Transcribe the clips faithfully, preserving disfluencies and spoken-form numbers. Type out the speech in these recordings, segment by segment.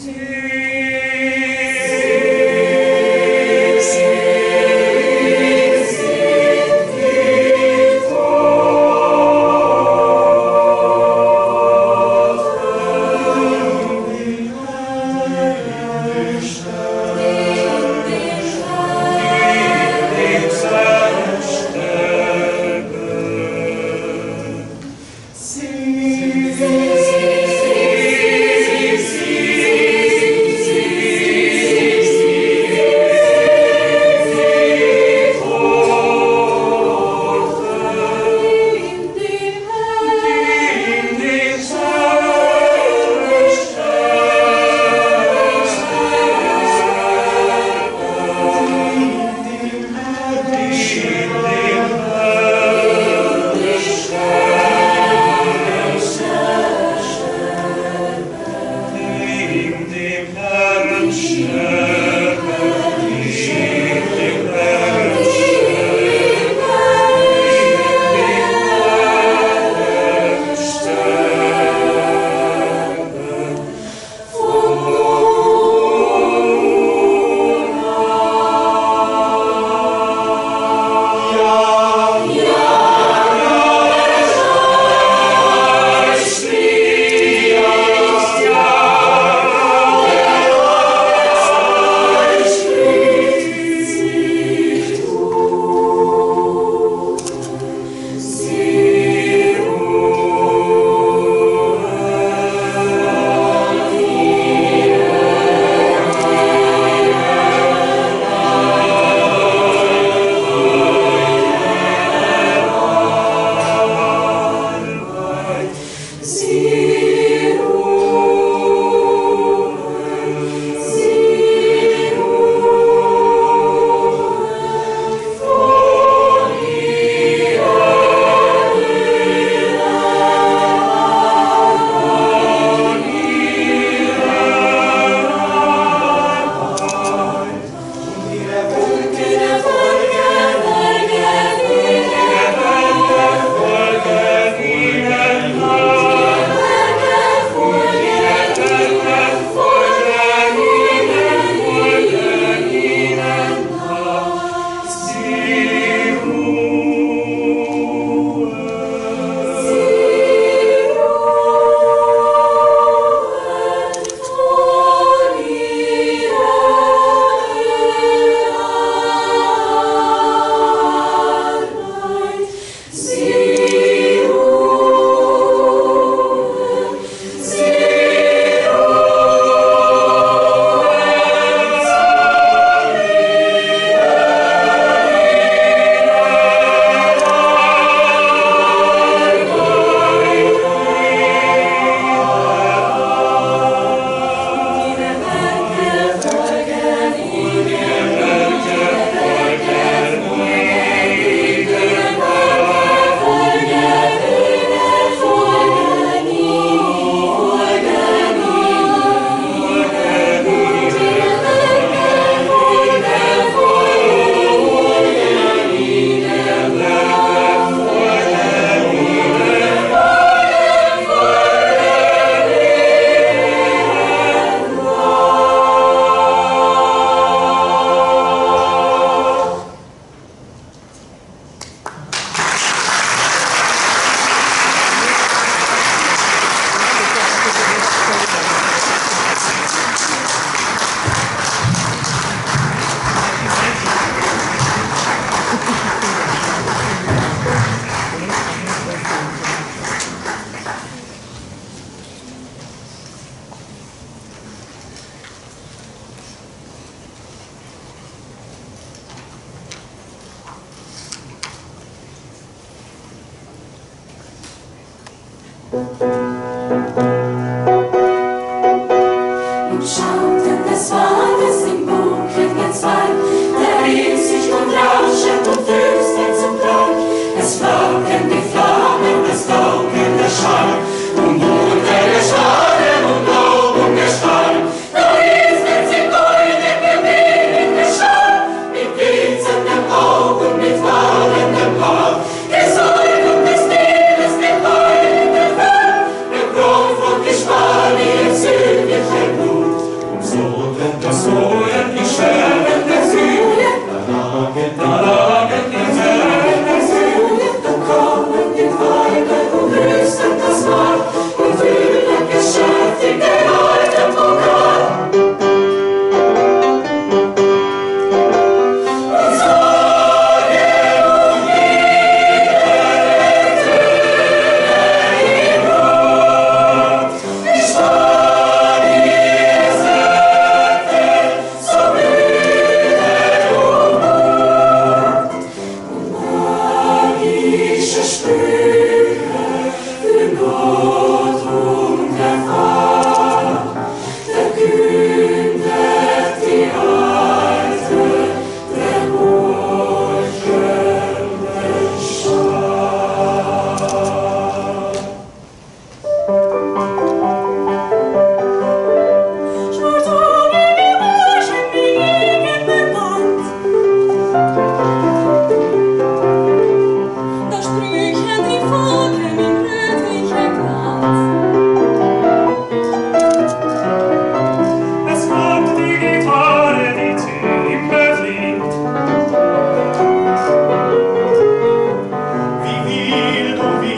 Si, si, si, si, si,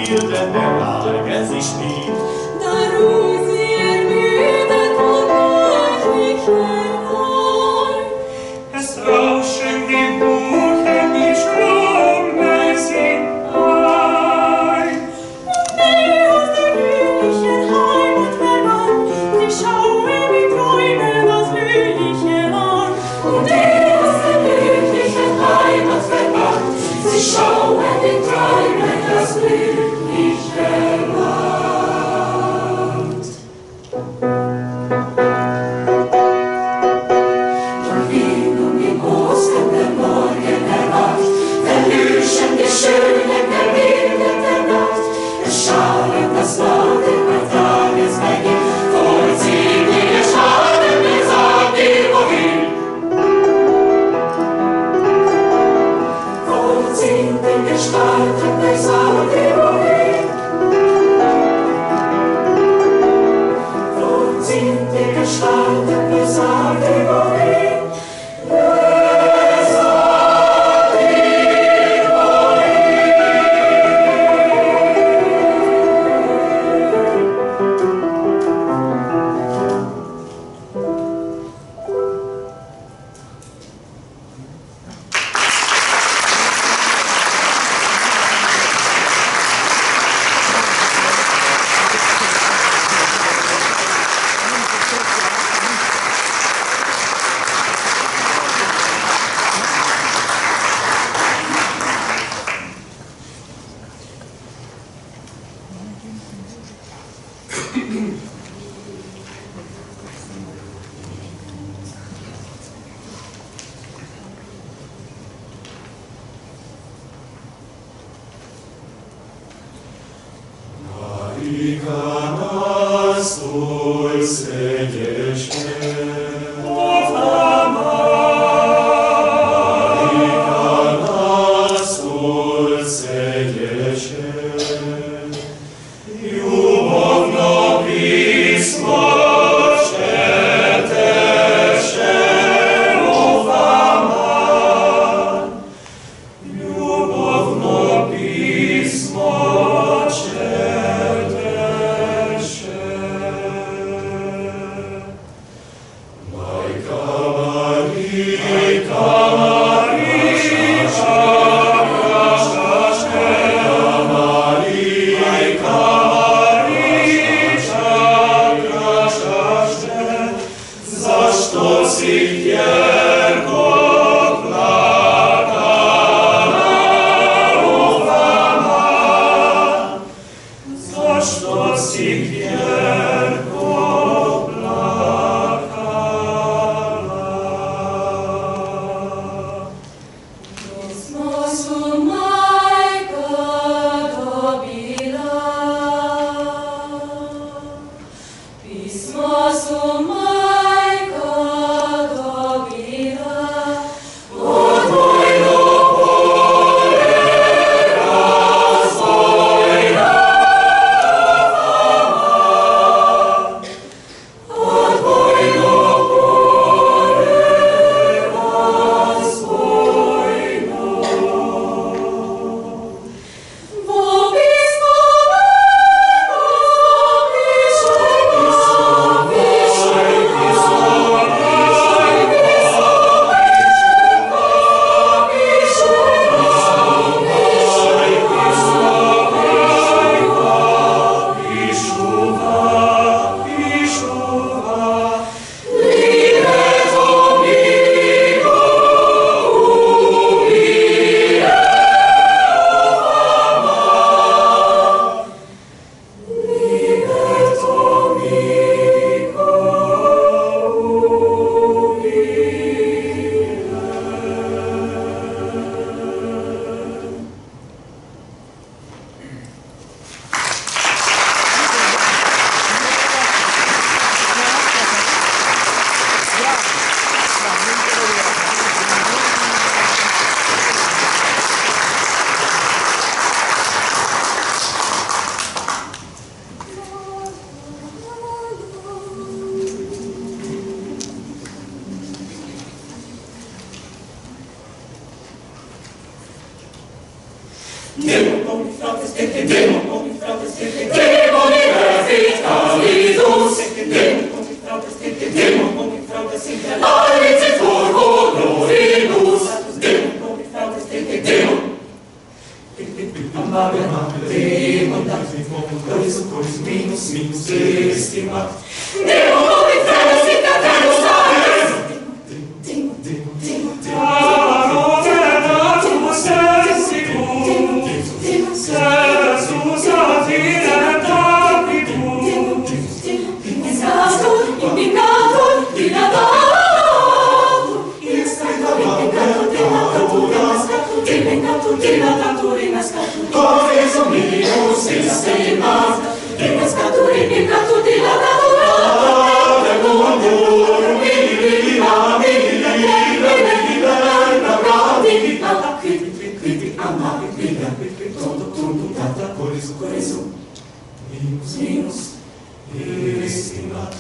Gefilden der Lage sich schmiegt. Darum sie ermüdet und weichlichen Es rauschen die Buchen, die Ströme sind ein. und die aus der glücklichen Heimat verwandt, sie schauen mit Träumen das glückliche Land. Und die aus der glücklichen Heimat verwandt, sie schauen mit Träumen das glückliche Land. Und wie nun im Osten der Morgen erwacht, verlöschen die Schönen der Bilder der Nacht, erschallen das Laute bei Tagesbeginn, vollziehen die Scharen, wer sagt ihr wohin? Vollziehen die Gestalten, wer sagt ihr wohin? Vollziehen die Gestalten, wer sagt ihr wohin? Wer sagt ihr Maricanas dulce Gestell, Maricanas dulce Gestell, Ljubovno pismo četeše o vama, Ljubovno pismo četeše. Majka Marika, Mariča, Kraškaškega Majka Mariča, Kraškaške, zašto si tjerko plakala o vama? Zašto si tjerko plakala? Pismo su majka dobila, pismo su majka dobila, od vojno polje razvojna fama, od vojno polje razvojno. Bo pismo majko piše, piše, Nemo, non mi fate stette, nemo, non Alicet Corvo Glorinus, Demon, Demon, Amabile, Demon, Corisum, Corisum, Minus, Minus, Estimat, Demon, Omnifrenus, Incatanus, Ares, Demon, Demon, Demon, Demon, Demon, Sensibus, Sensus Atinem Tapibus, Impingatur, Impingatur, Dilatatur, Impingatur, Dilatatur, Impingatur, Dilatatur, Impingatur, Corisum minus estimat, Impingatur, Impingatur, Dilatatur, Ave mundum, Milla, Milla, Milla, Milla, Critic, critic, amabil, Milla, Tondo, tondo, tata, Corisum, Corisum, minus, minus, estimat.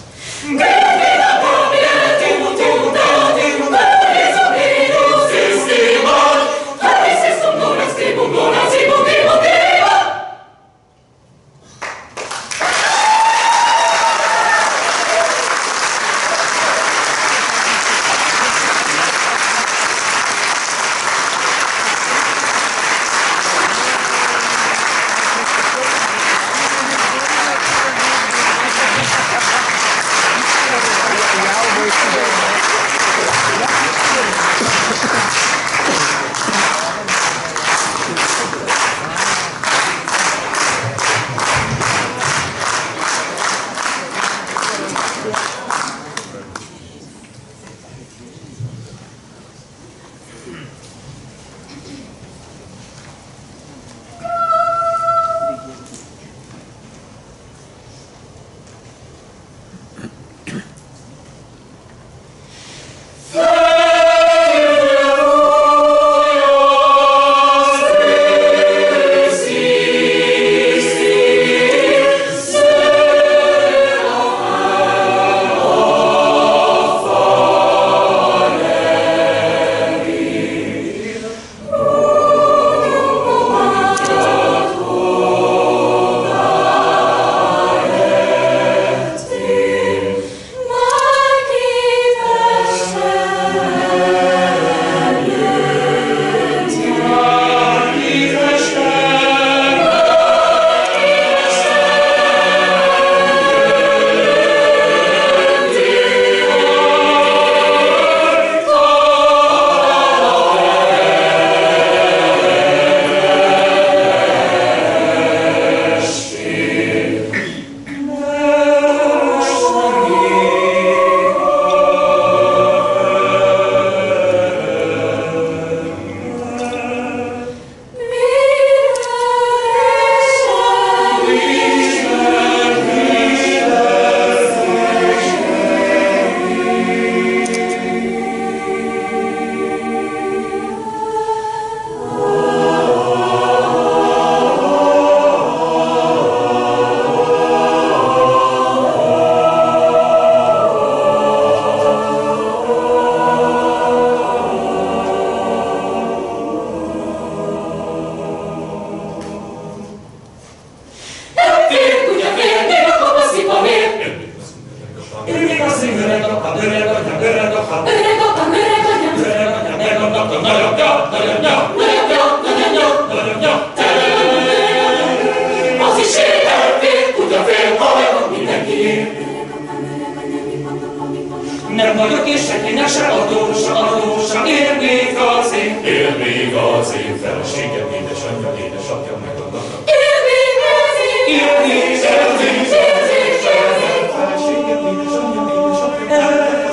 Nem vagyok és senkinek se adósa, adósa, él még az én. Él még az én feleségem, édesanyja, édesapja, megadnak. Él még az én. Él még az én. Feleségem, édesanyja, édesapja, megadnak.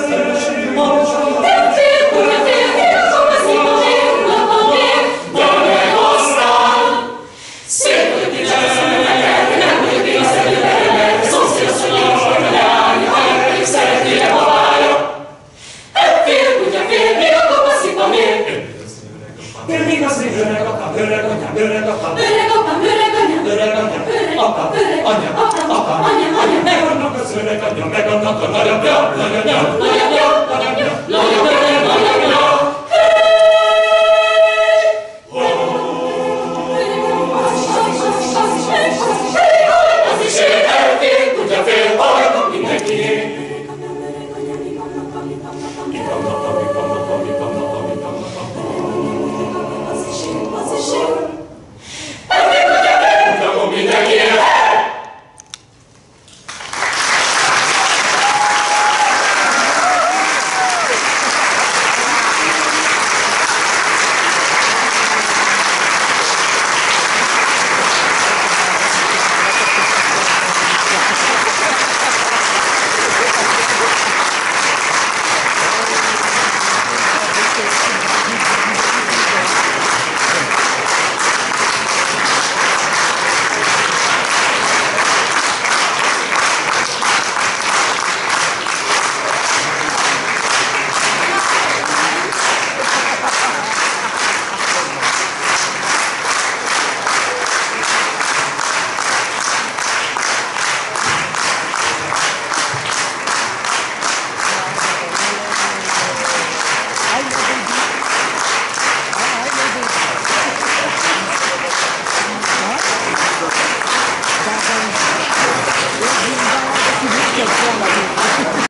Öreg apám, öreg anyám, öreg apám, Öreg apám, öreg anyám, öreg anyám, apám, öreg anyám, apám, apám, anyám, anyám, meg annak az öreg anyám, meg annak a nagyapja, nagyanyám,